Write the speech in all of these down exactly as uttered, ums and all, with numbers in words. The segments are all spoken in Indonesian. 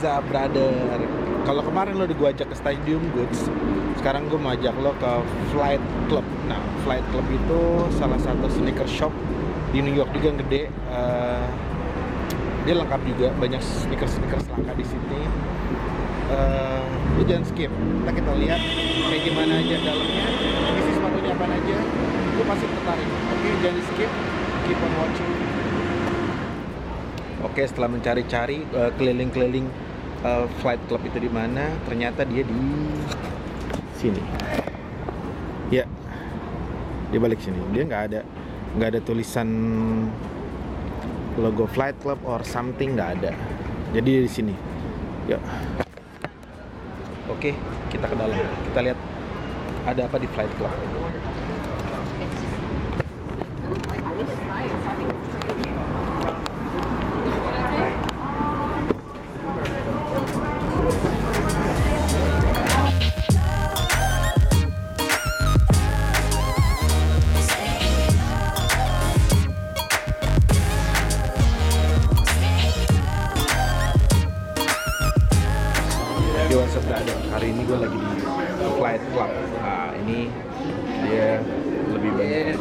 What's up, brother? Kalau kemarin lo udah gue ajak ke Stadium Goods, sekarang gue mau ajak lo ke Flight Club. Nah, Flight Club itu salah satu sneaker shop di New York juga yang gede. Uh, dia lengkap juga, banyak sneaker-sneaker langka di sini. Uh, lo jangan skip, kita kita lihat kayak gimana aja dalamnya, isi sepatunya apa aja. Lo pasti tertarik. Oke, jangan di skip, keep on watching. Oke, setelah mencari-cari uh, keliling-keliling uh, Flight Club itu di mana, ternyata dia di sini. Ya, dia balik sini. Dia nggak ada nggak ada tulisan logo Flight Club or something, nggak ada. Jadi dia di sini. Ya. Oke, kita ke dalam. Kita lihat ada apa di Flight Club. Hari ini gue lagi di Flight Club. Nah, ini dia lebih banyak.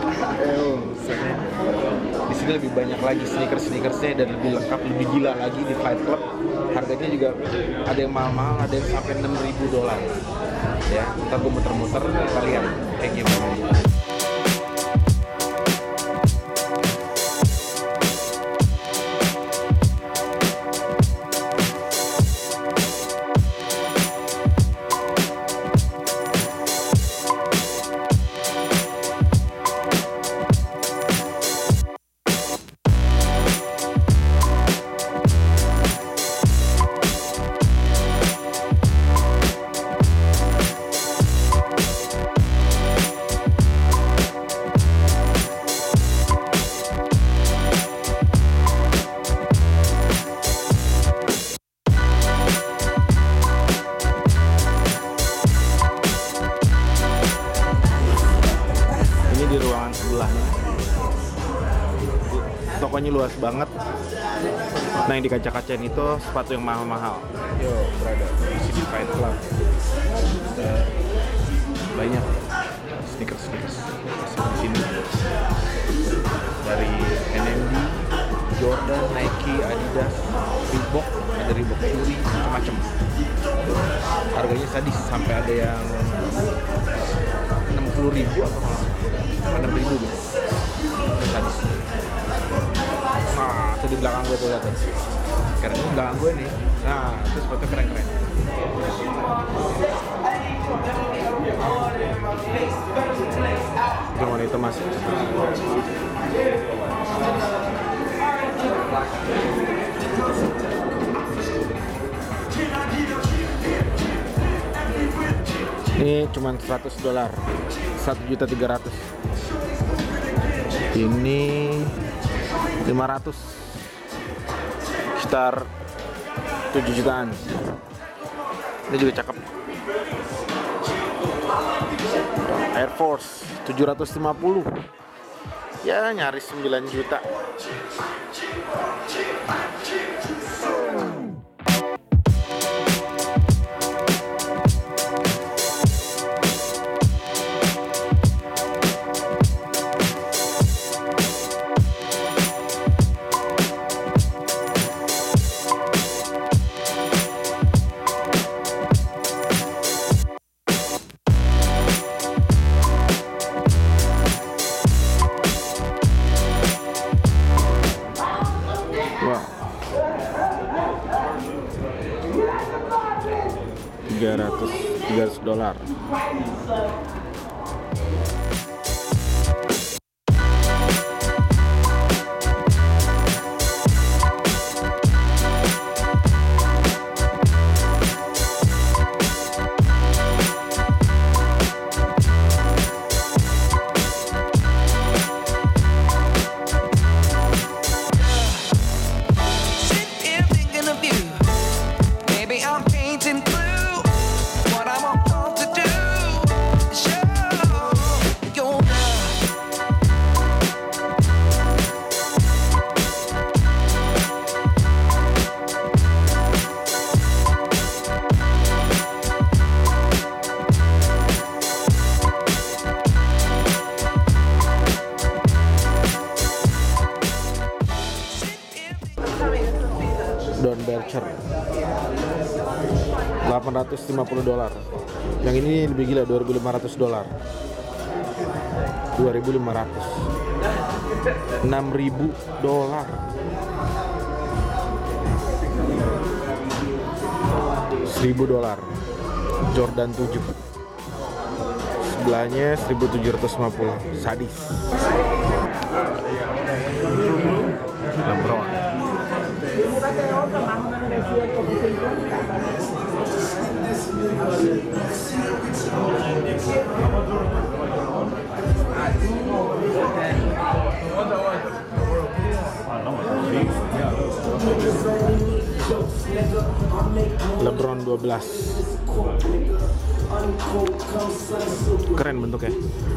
Di sini lebih banyak lagi sneakers-sneakersnya dan lebih lengkap, lebih gila lagi di Flight Club. Harganya juga ada yang mahal-mahal, ada yang sampai enam ribu dolar. Ya, ntar gue muter-muter, kita lihat kayak gimana. Di ruangan sebelahnya, tokonya luas banget. Nah, yang di kaca-kacain itu sepatu yang mahal-mahal. Yo, berada di sini Flight Club. Uh, banyak sneakers-sneakers di sini. Dari N M D, Jordan, Nike, Adidas, Reebok, ada Reebok Fury, macam-macam. Harganya sadis, sampai ada yang enam puluh ribu atau enam ribu gitu. Sadis. Nah, itu di belakang gue tuh, lihat tuh. Keren, ini belakang gue nih. Nah, itu sepatu keren-keren. Itu warna hitam mas. Ini cuma seratus dolar, satu juta tiga ratus. Ini lima ratus, sekitar tujuh jutaan. Ini juga cakep. Air Force tujuh ratus lima puluh, ya nyaris sembilan juta. tiga ratus dolar. Maybe I'm painting blue. What I'm about to do Belcher delapan ratus lima puluh dolar. Yang ini lebih gila, dua ribu lima ratus dolar. dua ribu lima ratus. enam ribu dolar. seribu dolar. Jordan tujuh. Sebelahnya seribu tujuh ratus lima puluh. Sadis. LeBron. LeBron dua belas. Keren bentuknya.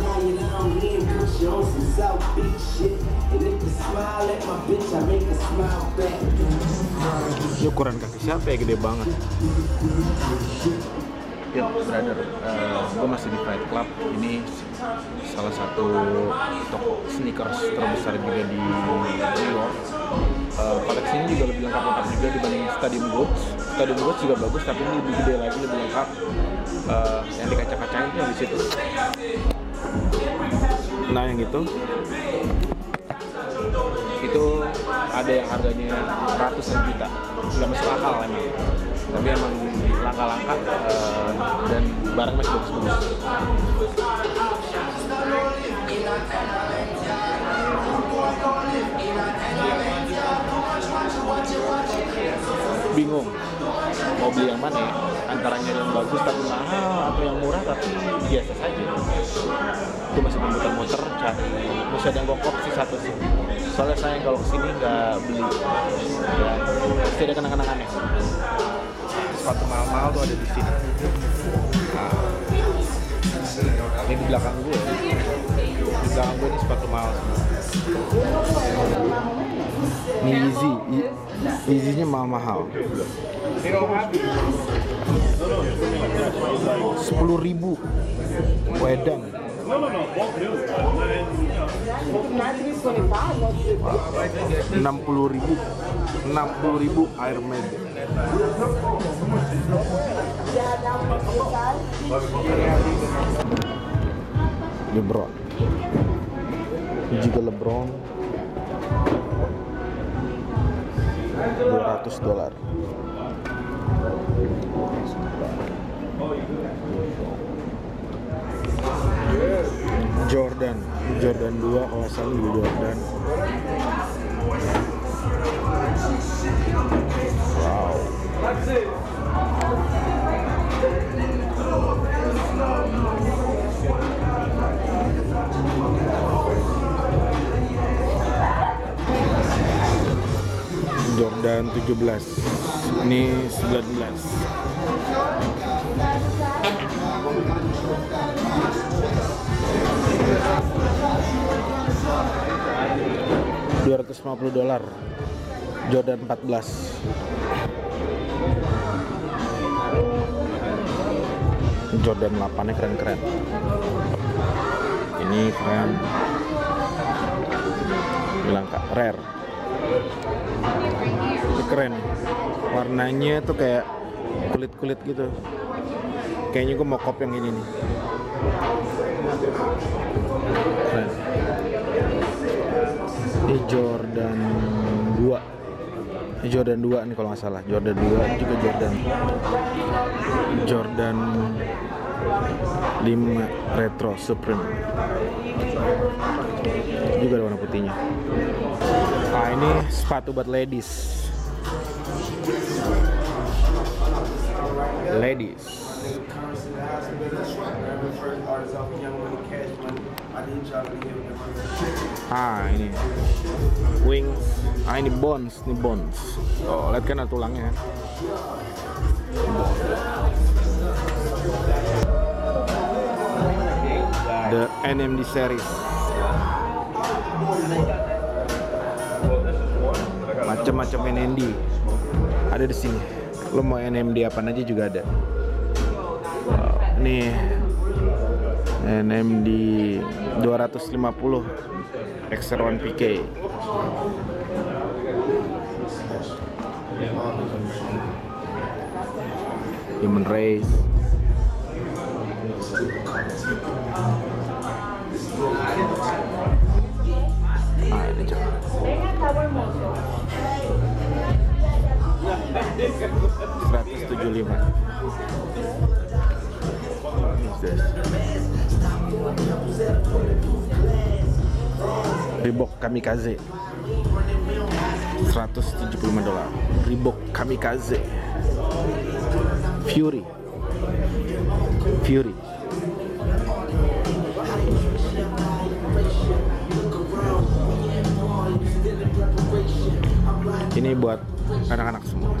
Ini ukuran kaki siapa ya, gede banget. Ya, brother, uh, gue masih di Fight Club. Ini salah satu toko sneakers terbesar juga di New York. Uh, koleksinya juga lebih lengkap-lengkap juga dibanding Stadium Goods. Stadium Goods juga bagus, tapi ini lebih gede lagi, lebih lengkap. Uh, yang di kaca-kacanya itu yang di situ. Nah, yang itu, itu ada yang harganya ratusan juta, nggak masuk akal emang. Tapi emang langka-langka uh, dan barang masih bagus-bagus. Bingung mau beli yang mana ya, antaranya yang bagus tapi mahal atau yang murah tapi biasa saja. Itu masih muter-muter cari, masih ada yang gokop sih satu sih. Soalnya saya kalau kesini nggak beli ya, pasti ada kenang-kenangannya. Sepatu mahal-mahal tuh ada di sini. Nah, ini di belakang gue, di belakang gue ini sepatu mahal. Ini Yeezy, Yeezy-nya mahal-mahal. Sepuluh ribu, wedang. Enam puluh ribu, enam puluh ribu Air Med. LeBron. Juga LeBron dua ratus dolar. Jordan, Jordan dua kalau salah di Jordan. Wow. Jordan tujuh belas. Ini sembilan belas. dua ratus lima puluh dolar. Jordan empat belas. Jordan delapan-nya keren-keren. Ini keren. Bilang kak, rare. Ini keren. Warnanya tuh kayak kulit-kulit gitu. Kayaknya gue mau kop yang ini nih. Keren. Ini Jordan dua. Ini Jordan dua nih kalau nggak salah. Jordan dua, ini juga Jordan. Jordan lima Retro Supreme. Juga ada warna putihnya. Ah, ini sepatu buat ladies. Ladies. Ah, ini Wings. Ah, ini Bonds, ini Bonds. Oh, lihat kan ada tulangnya kan. The N M D series. Macam-macam N M D ada di sini. Lo mau N M D apa aja juga ada. Wow, nih N M D dua ratus lima puluh X R satu P K. Human Race. Ah, ini coba. seratus tujuh puluh lima. Reebok Kamikaze seratus tujuh puluh lima dolar. Reebok Kamikaze Fury Fury ini buat anak-anak semua.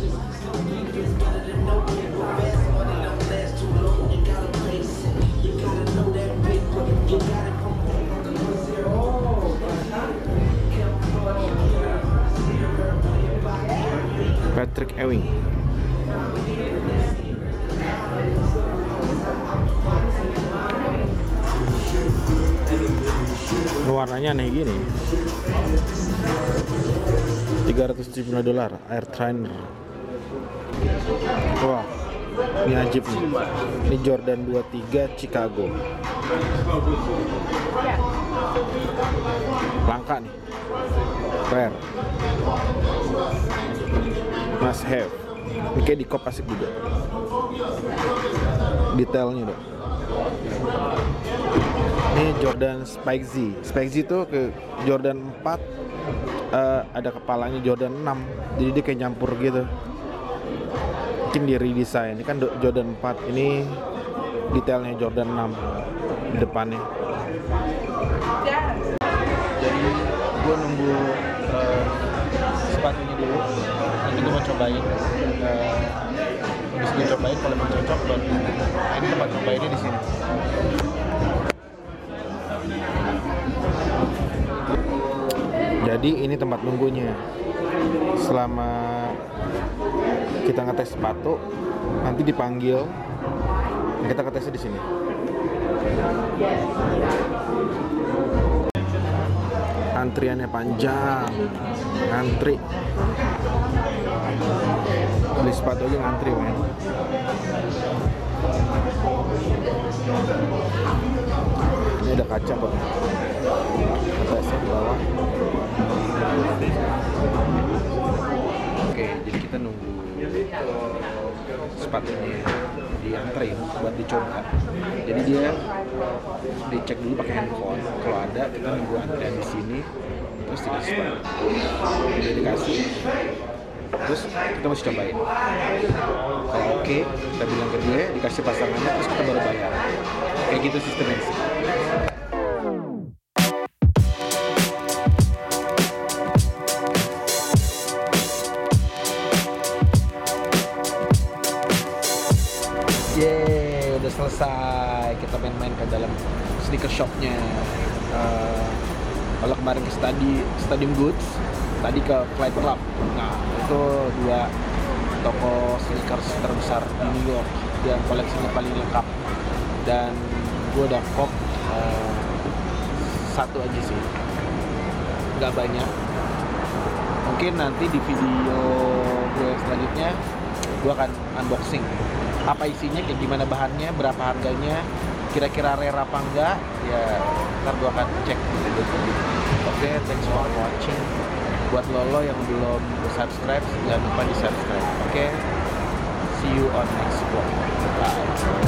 Patrick Ewing. Warnanya aneh gini. tiga ratus tujuh puluh dolar Air Trainer. Wah, ini ajib nih. Ini Jordan dua puluh tiga Chicago. Langka nih. Rare. Must have. Ini kayak di kop asik juga. Detailnya dong. Ini Jordan Spike Z. Spike Z itu ke Jordan empat, uh, ada kepalanya Jordan enam. Jadi dia kayak nyampur gitu. Mungkin di redesign. Ini kan Jordan empat, ini detailnya Jordan enam di depannya. Jadi gue nunggu uh, sepatunya dulu. Nanti gue mau cobain. Uh, habis gue cobain kalau mau cocok baru. Nah, ini tempat cobainnya di sini. Jadi ini tempat nunggunya. Selama kita ngetes sepatu, nanti dipanggil, kita ngetesnya di sini. Antriannya panjang, ngantri. Beli sepatu aja ngantri, men. Ini ada kaca kok. Atasnya di bawah. Oke, jadi kita nunggu sepatunya diantri buat dicoba. Jadi dia dicek dulu pakai handphone. Kalau ada, kita nunggu antrian di sini, terus dikasih sepatu. Udah dikasih, terus kita masih cobain. Kalau oke, okay, kita bilang ke dia, dikasih pasangannya, terus kita baru bayar. Kayak gitu sistemnya sih. Yeay, udah selesai. Kita main-main ke dalam sneaker shopnya. Uh, kalau kemarin ke stadi, Stadium Goods, tadi ke Flight Club. Nah, itu dua toko sneakers terbesar di New York yang koleksinya paling lengkap. Dan gue udah kop uh, satu aja sih, nggak banyak. Mungkin nanti di video gue selanjutnya gue akan unboxing apa isinya, kayak gimana bahannya, berapa harganya, kira-kira rare apa enggak, ya ntar gue akan cek gitu. Oke, thanks for watching. Buat lo yang belum subscribe, jangan lupa di subscribe. Oke, see you on next vlog. Bye.